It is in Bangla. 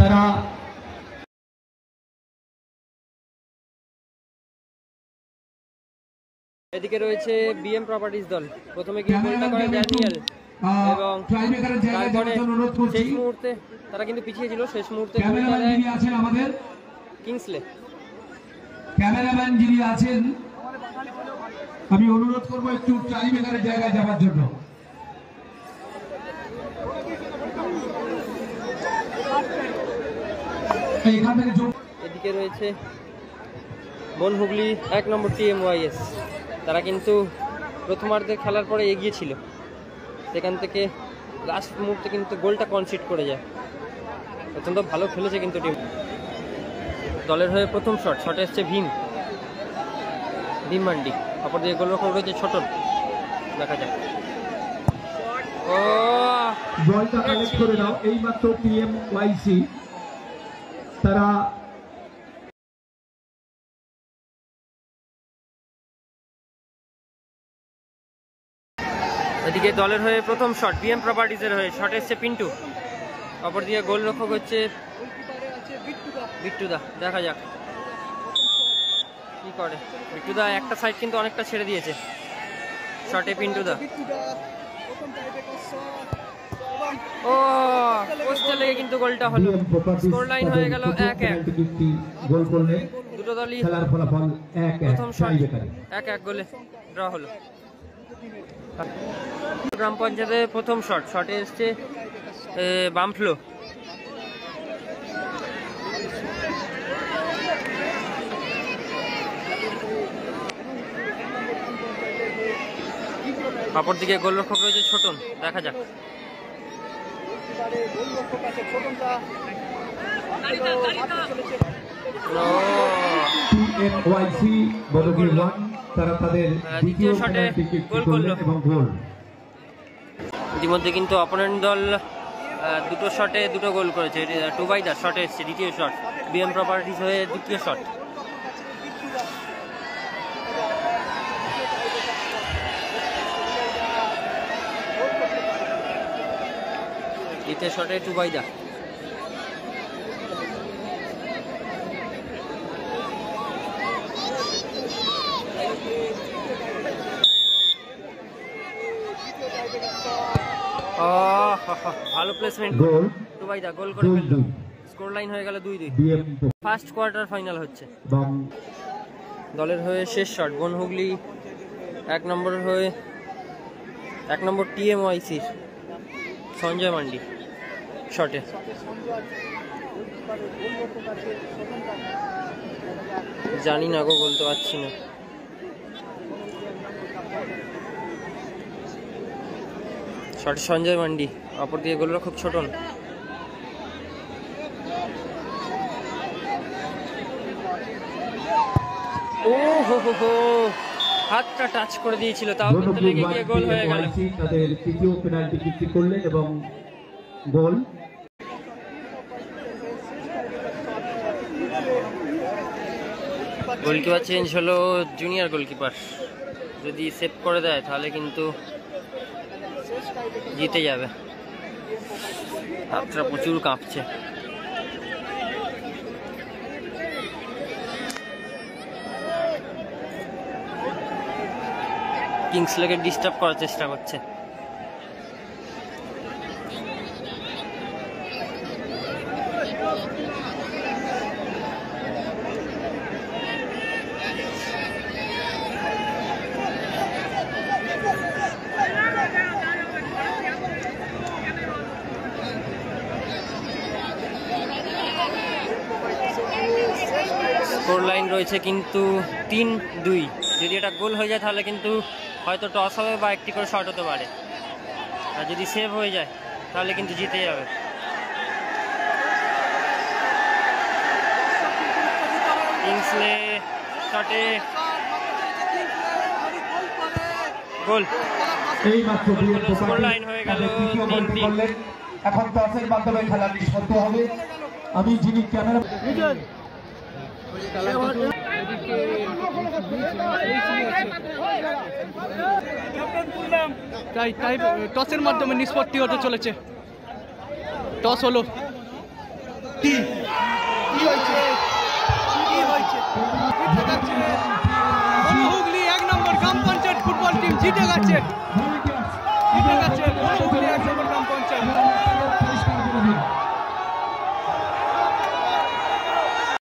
তারা এদিকে রয়েছে বিএম প্রপার্টিজ দল। প্রথমে কিন্তু গোলটা করে ড্যানিয়েল এবং তারপরে শেষ মুহূর্তে তারা কিন্তু পিছিয়ে ছিল, শেষ মুহূর্তে গোলটা দেয় আমাদের কিংসলে। ক্যামেরাম্যান যিনি আছেন আমি অনুরোধ করবো একটু টাইমেকারের জায়গায় যাওয়ার জন্য। এদিকে রয়েছে বনহুগলি 1 নম্বর TMYS। তারা কিন্তু প্রথমার্ধে খেলার পরে এগিয়ে ছিল, সেখান থেকে লাস্ট মুহূর্তে কিন্তু গোলটা কনসিড করে যায়। অত্যন্ত ভালো খেলেছে কিন্তু টিম। দলের হয়ে প্রথম শটে এসছে ভীম মান্ডি, অপর দিকে গোলরক্ষক রয়েছে ছোটন। দেখা যাক, ও বলটা কালেক্ট করে দাও। এইমাত্র TMYC তারা এদিকে দলের হয়ে প্রথম শট বিএম প্রপার্টিজের হয়ে শট এসছে পিন্টু, অপর দিকে গোলরক্ষক হচ্ছে বিট্টুদা। দেখা যাক কি করে বিট্টুদা। একটা সাইড কিন্তু অনেকটা ছেড়ে দিয়েছে শটে পিন্টুদা। ও পোস্টে লেগে কিন্তু গোলটা হলো। স্কোর লাইন হয়ে গেল 1-1। গোল করলে দুটো দলই খেলার ফলাফল 1-1। প্রথম শট 1-1 গোলে ড্র হলো। গ্রাম পঞ্চায়েতের প্রথম শটে এসছে বামফ্লো। অপর দিকে গোলরক্ষক রয়েছে ছোটন। দেখা যাক, তারা তাদের দ্বিতীয় শটে গোল করলো এবং গোল। ইতিমধ্যে কিন্তু অপোনেন্ট দল দুটো শটে দুটো গোল করেছে। টুবাইদার শটে এসছে দ্বিতীয় শট, বিএম প্রপার্টিজ হয়ে দ্বিতীয় শট। দ্বিতীয় শটে টুবাইদা। ভালো প্লেসমেন্ট, গোল টুবাইদা গোল করে ফেললো। স্কোর লাইন হয়ে গেল 2-2। ফার্স্ট কোয়ার্টার ফাইনাল হচ্ছে। দলের হয়ে শেষ শট বনহুগলি 1 নম্বর TMYC সঞ্জয় মান্ডি শটে। জানি না গো, বলতে পারছি না। শটে সঞ্জয় মান্ডি, অপর দিকে গোলরক্ষক ছোটন। ও হো হাতটা টাচ করে দিয়েছিল, তাও কিন্তু লেগে গিয়ে গোল হয়ে গেল। তাদের তৃতীয় পেনাল্টি কিক করলেন এবং গোল। গোলকিপার চেঞ্জ হলো, জুনিয়র গোলকিপার। যদি সেভ করে দেয় তাহলে কিন্তু জিতে যাবে। হাতটা প্রচুর কাঁপছে। কিংসলেকে ডিস্টার্ব করার চেষ্টা করছে। স্কোর লাইন রয়েছে কিন্তু 3-2। যদি এটা গোল হয়ে যায় তাহলে কিন্তু হয়তো টস হবে বা একটি করে শট হতে পারে, আর যদি সেভ হয়ে যায় তাহলে কিন্তু জিতে যাবে। কিংসলে শটে গোল। স্কোর লাইন হয়ে গেল 3-3। এখন টসের মাধ্যমে খেলা নিষ্পত্তি হবে। আমি যিনি ক্যামেরা তাই টসের মাধ্যমে নিষ্পত্তি হতে চলেছে। টস হলো, কি হয়েছে জিতে যাচ্ছে হুগলি 1 নম্বর গ্রাম পঞ্চায়েত ফুটবল টিম জিতে গেছে